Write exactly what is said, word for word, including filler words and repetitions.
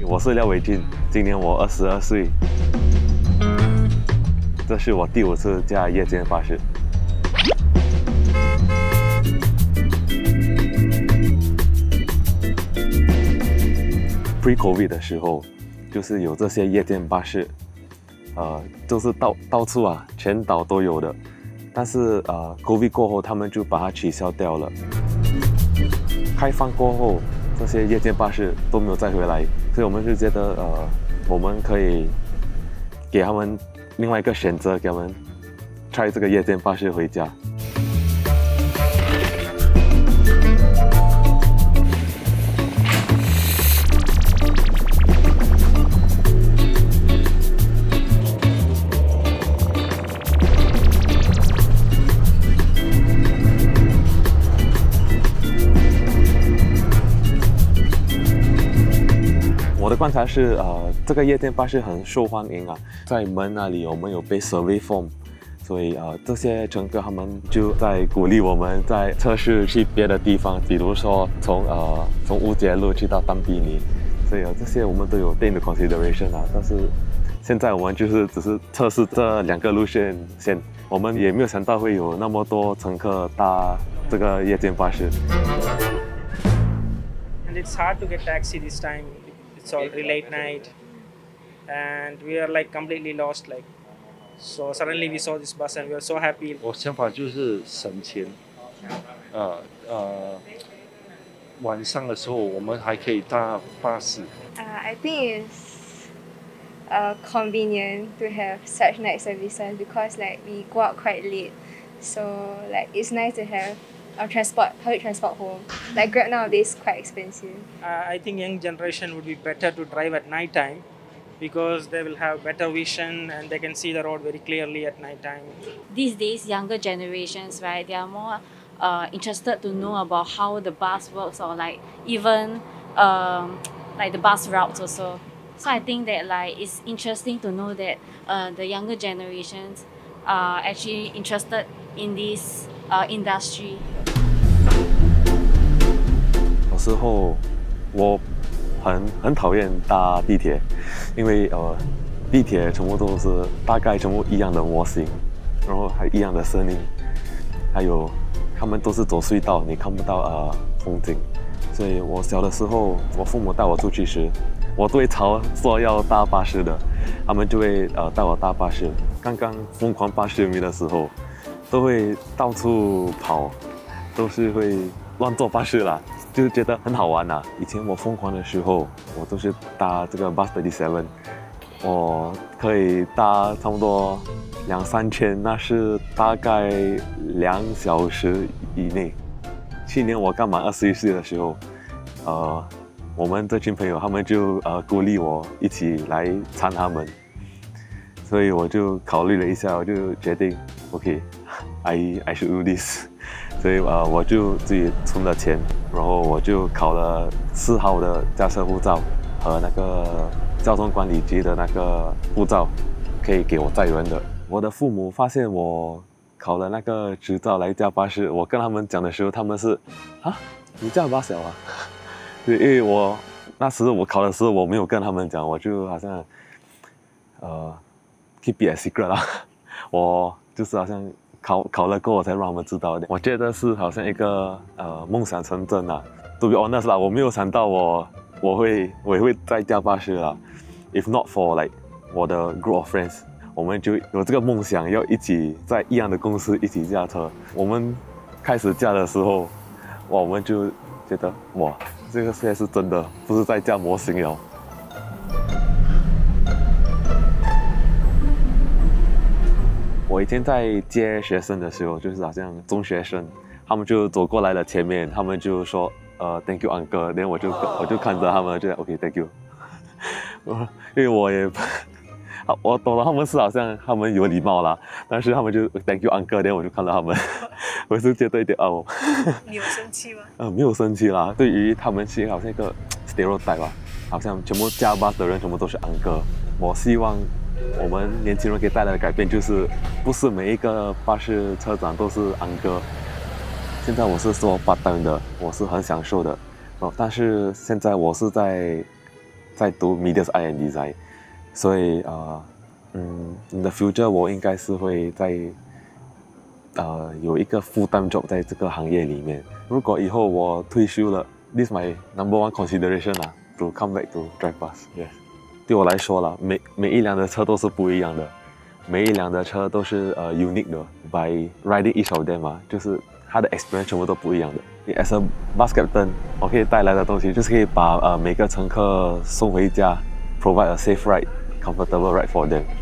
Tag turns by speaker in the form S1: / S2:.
S1: 我是廖伟俊，今年我二十二岁。这是我第五次驾夜间巴士。Pre-COVID 的时候，就是有这些夜间巴士，呃，都是到到处啊，全岛都有的。但是呃 ，COVID 过后，他们就把它取消掉了。开放过后，这些夜间巴士都没有再回来，所以我们就觉得呃，我们可以给他们另外一个选择，给他们 try 这个夜间巴士回家。我的观察是，呃，这个夜间巴士很受欢迎啊，在门那里我们有被 survey form， 所以呃，这些乘客他们就在鼓励我们在测试去别的地方，比如说从呃从乌节路去到丹比尼，所以、呃、这些我们都有 take into consideration 啊。但是现在我们就是只是测试这两个路线先，我们也没有想到会有那么多乘客搭这个夜间巴士。
S2: And it's hard to get taxi this time. It's already late night, and we are like completely lost. Like, so suddenly we saw this bus, and we are so happy.
S3: 我想法就是省钱，呃呃，晚上的时候我们还可以搭巴士。
S4: Uh, I think it's uh, convenient to have such night services because like we go out quite late, so like it's nice to have our transport, public transport home. Like Grab nowadays quite expensive.
S2: Uh, I think young generation would be better to drive at night time because they will have better vision and they can see the road very clearly at night time.
S5: These days, younger generations, right, they are more uh, interested to know about how the bus works or like even um, like the bus routes also. So I think that like it's interesting to know that uh, the younger generations are actually interested in this uh, industry.
S1: 有时候我很很讨厌搭地铁，因为呃地铁全部都是大概全部一样的模型，然后还一样的声音，还有他们都是走隧道，你看不到呃风景。所以我小的时候，我父母带我出去时，我都会吵说要搭巴士的，他们就会呃带我搭巴士。刚刚疯狂巴士迷的时候，都会到处跑，都是会乱坐巴士啦。就是觉得很好玩呐、啊！以前我疯狂的时候，我都是搭这个 Bus 三十七，我可以搭差不多两三圈，那是大概两小时以内。去年我刚满二十一岁的时候，呃，我们这群朋友他们就呃鼓励我一起来参他们，所以我就考虑了一下，我就决定 ，OK，I I should do this。所以呃，我就自己存了钱，然后我就考了四号的驾车护照和那个交通管理局的那个护照，可以给我载人的。我的父母发现我考了那个执照来驾巴士，我跟他们讲的时候，他们是啊，你驾巴士啊？对，因为我那时我考的时候我没有跟他们讲，我就好像呃 keep it a secret 啦，我就是好像。考考了过后才让他们知道的，我觉得是好像一个呃梦想成真啊。To be honest 啦，我没有想到我我会我也会再驾巴士啦。If not for like 我的 group of friends， 我们就有这个梦想要一起在一样的公司一起驾车。我们开始驾的时候，哇，我们就觉得哇，这个现在是真的，不是在驾模型了。我以前在接学生的时候，就是好像中学生，他们就走过来了前面，他们就说呃 ，Thank you uncle， 然后我就我就看着他们，就 OK，Thank you。因为我也，我懂了，他们是好像他们有礼貌啦，但是他们就 Thank you uncle， 然后我就看到他们，我是觉得一点哦。
S6: 你有生气吗？
S1: 呃，没有生气啦，对于他们是好像一个 stereotype 吧，好像全部驾巴士的人全部都是 uncle。我希望。我们年轻人可以带来的改变就是，不是每一个巴士车长都是安哥。现在我是做 part time 的，我是很享受的，哦，但是现在我是在在读 Media Art and Design， 所以呃嗯 ，in the future 我应该是会在呃有一个 full time job 在这个行业里面。如果以后我退休了 ，this is my number one consideration 啦 ，to come back to drive bus。Yes， 对我来说啦，每每一辆的车都是不一样的，每一辆的车都是呃 unique 的。By riding each of them 啊，就是它的 experience 全部都不一样的。As a bus captain， 我可以带来的东西就是可以把呃每个乘客送回家 ，provide a safe ride，comfortable ride for them。